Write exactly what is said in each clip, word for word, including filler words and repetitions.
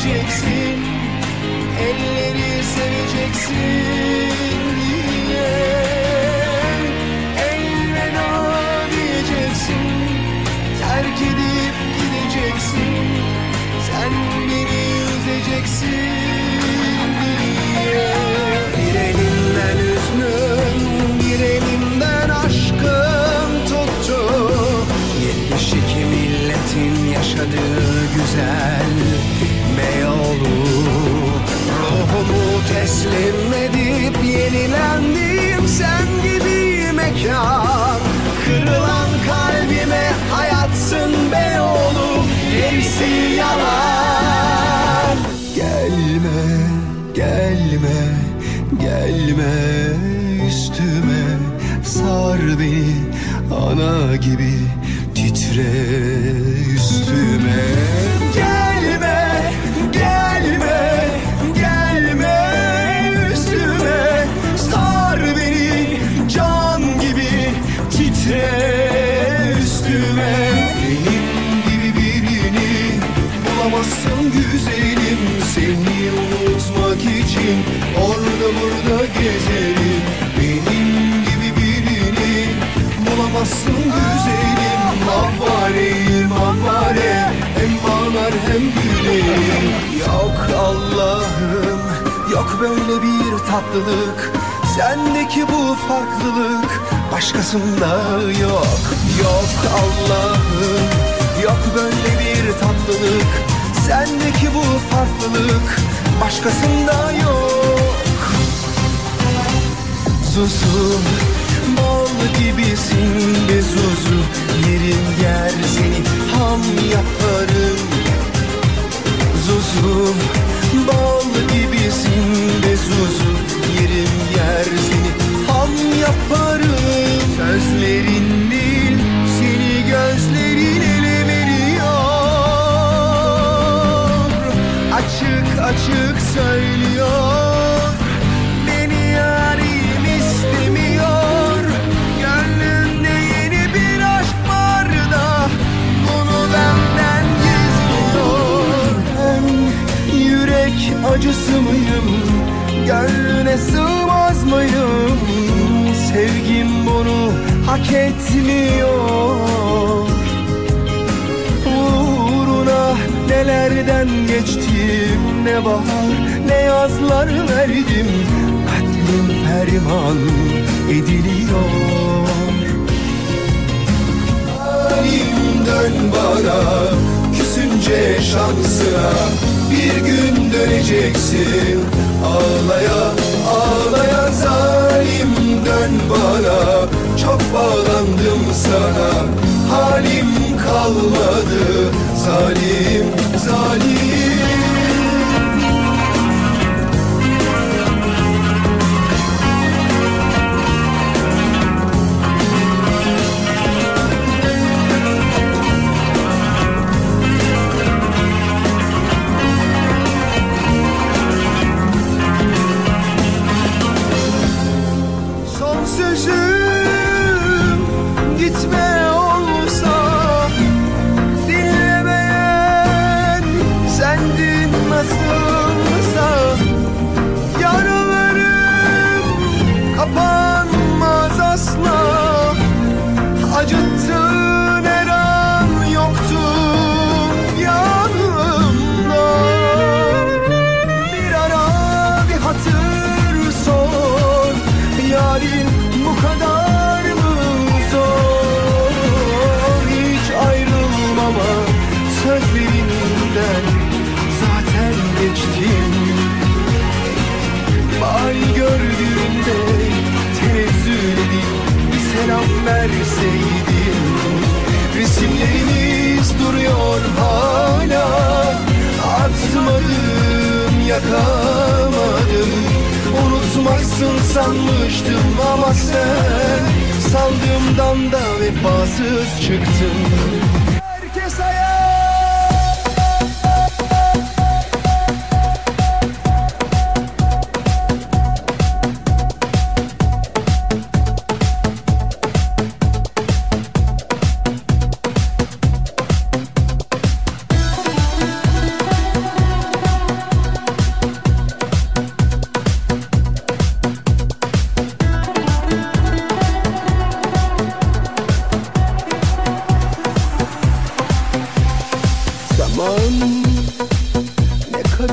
gideceksin, elleri seveceksin diye. Elveda diyeceksin, terk edip gideceksin, sen beni üzeceksin diye. Bir elimden hüznün, bir elimden aşkın tuttu. Yetmiş iki milletin yaşadığı güzel Beyoğlu. Ruhumu teslim edip yenilendim sen gibi mekan. Kırılan kalbime hayatsın Beyoğlu, gerisi yalan. Gelme, gelme, gelme üstüme, sar beni ana gibi, titre üstüme. Gelme, gelme, gelme üstüme, sar beni can gibi, titre üstüme. Benim gibi birini bulamazsın güzelim, seni unutmak için orada burada gezerim. Benim gibi birini bulamazsın güzelim, avareyim avare, hem ağlar hem gülerim. Yok Allah'ım, yok böyle bir tatlılık, sendeki bu farklılık başkasında yok. Yok Allah'ım, yok böyle bir tatlılık, sendeki bu farklılık başkasında yok. Zuzu, bal gibisin be Zuzu, yerim yer seni ham yaparım. Zuzu, bal gibisin be Zuzu, yerim yer seni ham yaparım. Sözlerin değil, seni gözlerin ele veriyor, açık açık söylüyor, beni yarim istemiyor. Gönlünde yeni bir aşk var da bunu benden gizliyor. Ben yürek acısı mıyım, gönlüne sığmaz mıyım? Sevgim bunu hak etmiyor. Uğruna nelerden geçtim, ne bahar ne yazlar verdim, kalbim ferman ediliyor. Halim dön bana, küsünce şansına, bir gün döneceksin ağlaya ağlaya. Zalim dön bana, çok bağlandım sana, halim kalmadı zalim zalim. Gitme olsa, dinlemeyen sendin nasılsa. Yaralarım kapanmaz asla, acıttığın her an yoktun yanımda. Bir ara bir hatır sor, yarim bu kadar mı zor? Hiç ayrılmama sözlerinden zaten geçtim. Bari gördüğünde tenezzül edip bir selam verseydin. Resimlerimiz duruyor hala, atmadım yakamadım. Unutmazsın sanmıştım ama sen sandığımdan da vefasız çıktın. Herkes ayağa.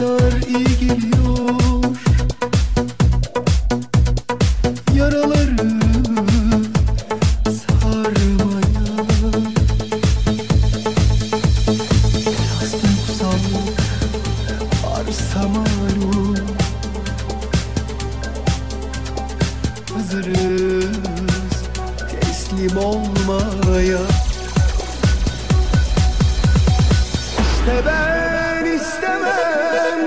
kadar iyi geliyor yaraları sarmaya. Biraz duygusallık varsa malum, hazırız teslim olmaya. İşte ben istemem,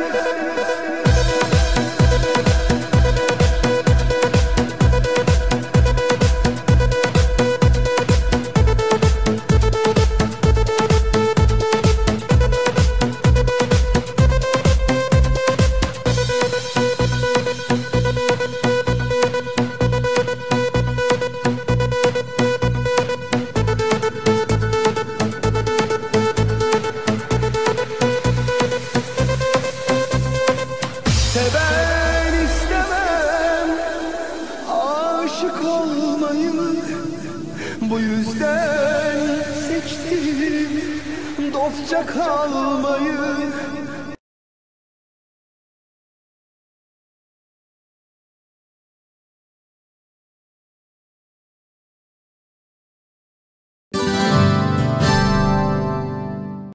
İşte ben istemem aşık olmayı, bu yüzden seçtim dostça kalmayı.